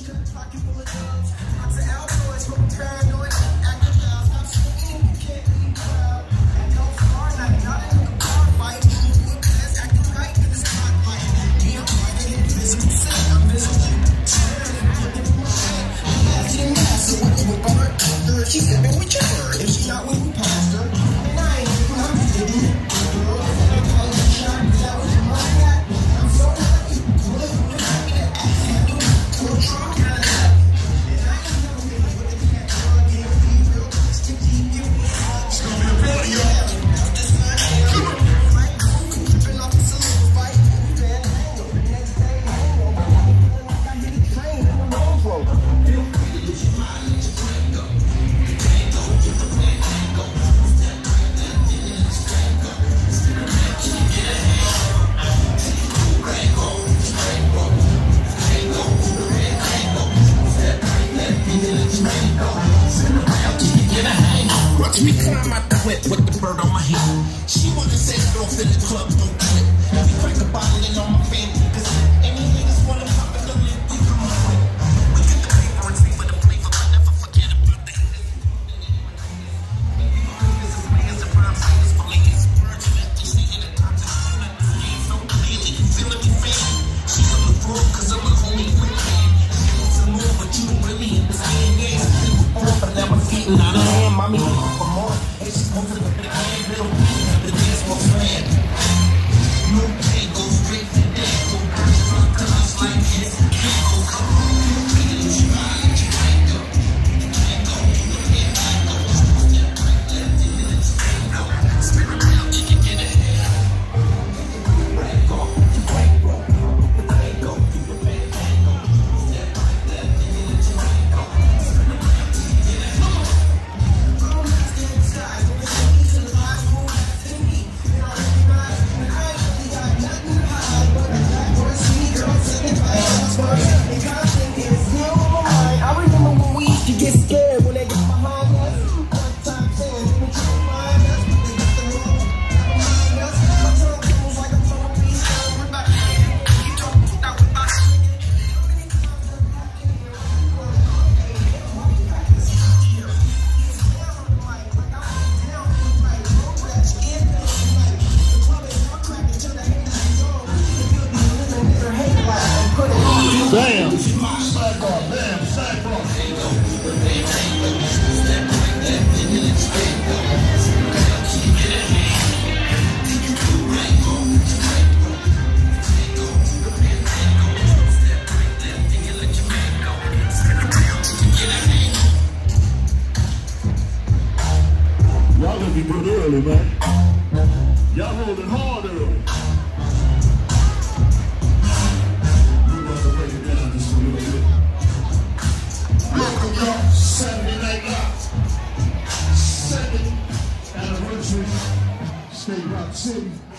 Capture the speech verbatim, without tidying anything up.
She said, man, we check her. If she not with me, past her. And I ain't even know what to do. I'm calling the shot. That was my guy. I'm so lucky. Look, look at me. I handle poor Trump kind of stuff. And I ain't never been with a cat. I'm going to be real sticky. Give me a hug. It's going to be a real y'all. This my damn. Right? Tripping off the saloon fight. We ran a hangover. The next day, hangover. I hit a train in the Rolls Royce. Feel free to lose your mind. Let your brain go. Watch me climb out the whip with the bird on my head. She wanna say go in the club, don't quit. We crack a bottle in on my family, cause any niggas wanna pop in the lip, we come on with. We get the paper and see for the flavor, but never forget about the haters. Niggas is players and prime singers for ladies. Birds and empty, sneaking and touching. I'm not doing so crazy, feeling me fading. She on the floor, cause I'm a homie with me. She wants to move, but you don't really understand. Yeah, before, but now I'm getting out of hand, mommy. For more, hey, she's moving to the big hand, little the dance was red. No pain, go straight to death. Go burn front to us like this. Can't go come on. Lose your mind, you can't go. You can't go, you can't go. Step right left, and then it's go. Spin around, you can get it. Right, go, you can't go. You can't go, you can't go. Step right left, and then it's go. Spin around, you can get it. Come on. Damn. Y'all gonna be good early, man. Y'all rolling hard early. Saturday Night Live, second anniversary, State Rock City.